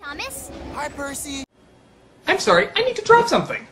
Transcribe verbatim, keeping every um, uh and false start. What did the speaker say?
Thomas? Hi, Percy. I'm sorry, I need to drop something.